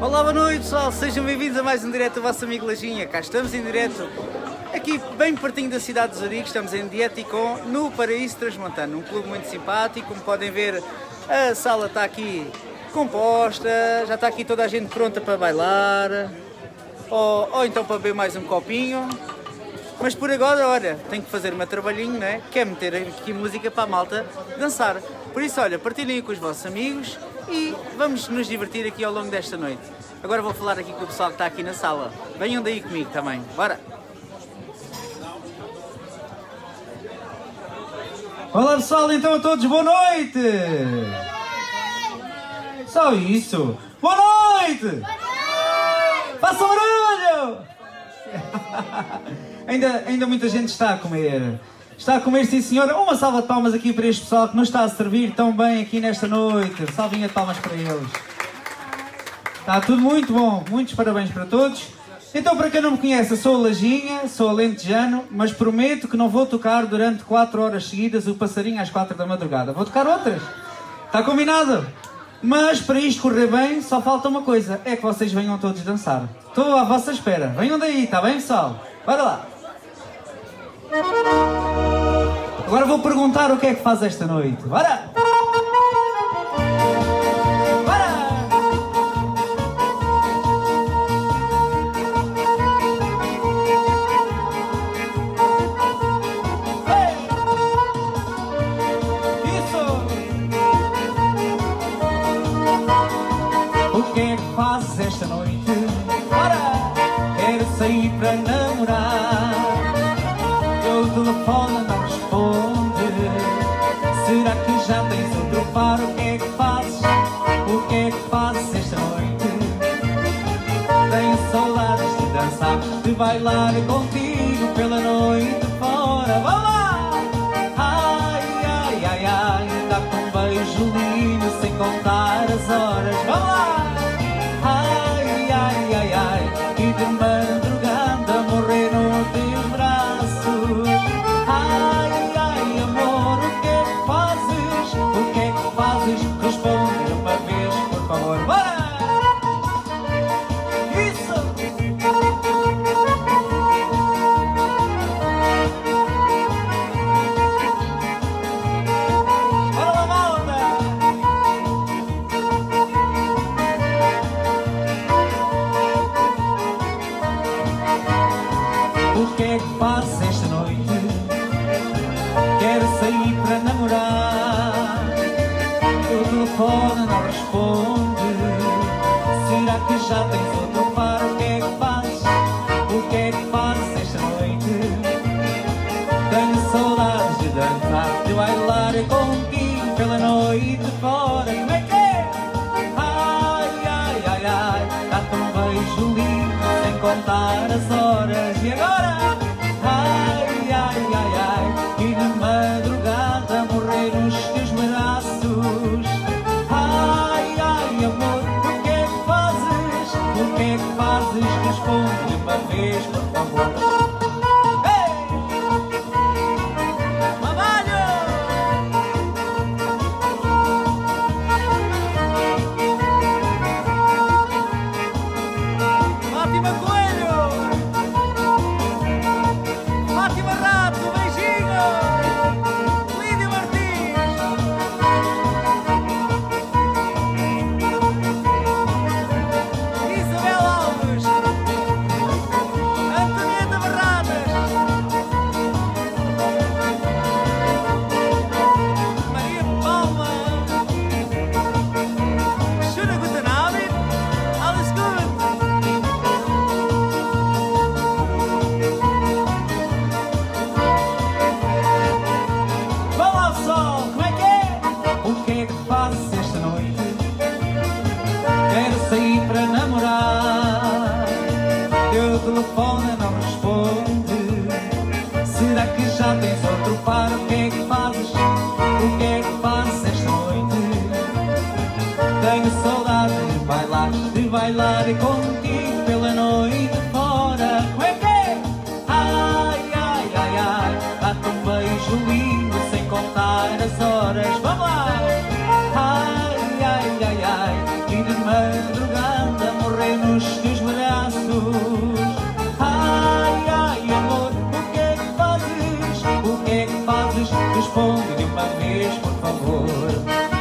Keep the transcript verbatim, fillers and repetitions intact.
Olá, boa noite pessoal, sejam bem-vindos a mais um direto do vosso amigo Lajinha. Cá estamos em direto, aqui bem pertinho da cidade de Zurique, estamos em Dieticon, no Paraíso Transmontano, um clube muito simpático. Como podem ver, a sala está aqui composta, já está aqui toda a gente pronta para bailar, ou, ou então para beber mais um copinho. Mas por agora, olha, tenho que fazer o meu trabalhinho, não é? Que é meter aqui música para a malta dançar. Por isso, olha, partilhem com os vossos amigos e vamos nos divertir aqui ao longo desta noite. Agora vou falar aqui com o pessoal que está aqui na sala. Venham daí comigo também, bora! Olá pessoal, então a todos, boa noite! Só isso! Boa noite! Boa noite! Façam barulho! ainda, ainda muita gente está a comer. Está a comer, sim senhora. Uma salva de palmas aqui para este pessoal que nos está a servir tão bem aqui nesta noite. Salvinha de palmas para eles. Está tudo muito bom. Muitos parabéns para todos. Então, para quem não me conhece, eu sou o Lajinha, sou alentejano, mas prometo que não vou tocar durante quatro horas seguidas o passarinho às quatro da madrugada. Vou tocar outras. Está combinado? Mas para isto correr bem, só falta uma coisa. É que vocês venham todos dançar. Estou à vossa espera. Venham daí, está bem, pessoal? Bora lá. Agora vou perguntar o que é que faz esta noite. Bora! Bora! Ei! Isso! O que é que fazes esta noite? Bora! Quero sair para namorar. O telefone não responde. Será que já tens outro par? O que é que fazes? O que é que fazes esta noite? Tenho saudades de dançar, de bailar contigo pela noite fora. Vá lá! Ai, ai, ai, ai, dá-te um beijo lindo sem contar as horas. Vá lá! Ai, ai, ai, ai, e de madrugada morrer no teu braço. Ai, ai, amor, o que é que fazes? O que é que fazes? Responde uma vez, por favor. Bora! Isso! Bora lá, malta! O que é que fazes esta noite? Quero sair para namorar. O telefone não responde. Será que já tens outro par? O que é que fazes? O que é que fazes esta noite? Tenho saudades de dançar, de bailar contigo pela noite fora. Como é que é? Ai, ai, ai, ai, dá-te um beijo lindo sem contar as horas. E agora? Ai, ai, ai, ai, e de madrugada morrer nos teus braços. Ai, ai, amor, o que é que fazes? O que é que fazes? Responde uma vez, por favor. Bailar contigo pela noite fora. Como é que é? Ai, ai, ai, ai, dá-te um beijo lindo sem contar as horas. Vamos lá! Ai, ai, ai, ai, e de madrugada morrer O que é que fazes? Responde de uma vez, por favor.